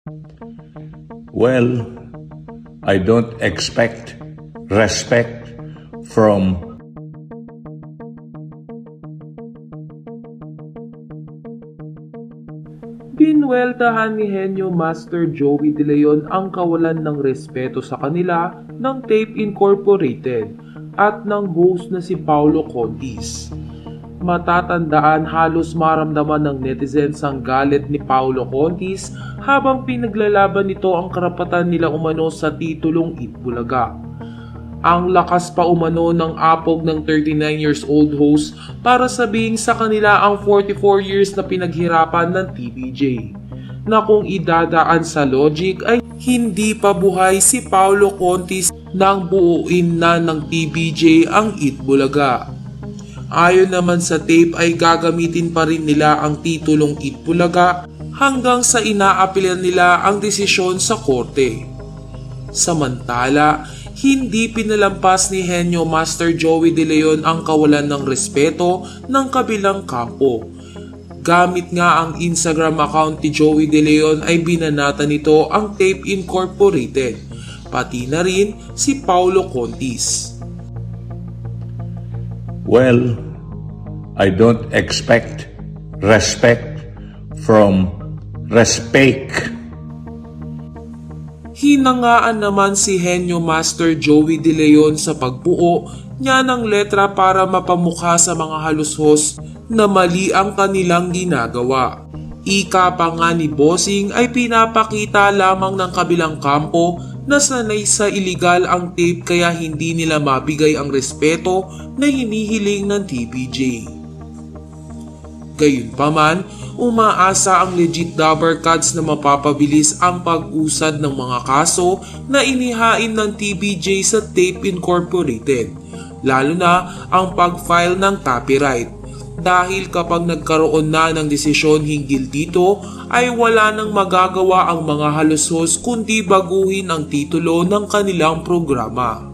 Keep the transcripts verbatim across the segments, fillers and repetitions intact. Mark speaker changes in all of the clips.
Speaker 1: Well, I don't expect respect from
Speaker 2: Binuweltahan ni Henyo Master Joey De Leon ang kawalan ng respeto sa kanila ng Tape Incorporated at ng host na si Paulo Contis. Matatandaan halos maramdaman ng netizens ang galit ni Paulo Contis habang pinaglalaban nito ang karapatan nila umano sa titulong Itbulaga. Ang lakas pa umano ng apog ng thirty-nine years old host para sabihin sa kanila ang forty-four years na pinaghirapan ng T V J, na kung idadaan sa logic ay hindi pa buhay si Paulo Contis nang buuin na ng T V J ang Itbulaga. Ayon naman sa tape ay gagamitin pa rin nila ang titulong Itbulaga hanggang sa inaapilan nila ang desisyon sa korte. Samantala, hindi pinalampas ni Henyo Master Joey De Leon ang kawalan ng respeto ng kabilang kampo. Gamit nga ang Instagram account ni Joey De Leon ay binanata nito ang Tape Incorporated, pati na rin si Paulo Contis.
Speaker 1: Well, I don't expect respect from respect.
Speaker 2: Hinangaan naman si Henyo Master Joey De Leon sa pagbuo niya ng letra para mapamukha sa mga halushos na mali ang kanilang ginagawa. Ika pa nga ni Bossing ay pinapakita lamang ng kabilang kampo na sanay sa iligal ang tape kaya hindi nila mabigay ang respeto na hinihiling ng T V J. Gayunpaman, umaasa ang legit Dabber Cats na mapapabilis ang pag-usad ng mga kaso na inihain ng T V J sa Tape Incorporated, lalo na ang pag-file ng copyright. Dahil kapag nagkaroon na ng desisyon hinggil dito, ay wala nang magagawa ang mga halushos kundi baguhin ang titulo ng kanilang programa.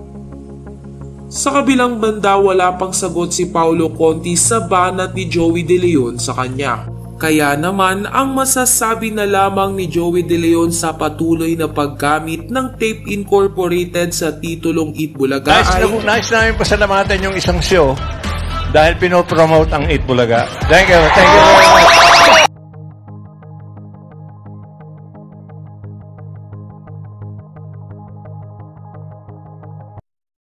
Speaker 2: Sa kabilang banda, wala pang sagot si Paulo Contis sa banat ni Joey De Leon sa kanya. Kaya naman ang masasabi na lamang ni Joey De Leon sa patuloy na paggamit ng Tape Incorporated sa titulong Itbulaga
Speaker 3: nice
Speaker 2: ay...
Speaker 3: Na, nice namin pasalamatan yung isang show dahil pinopromote ang Itbulaga. Thank you, thank you very much.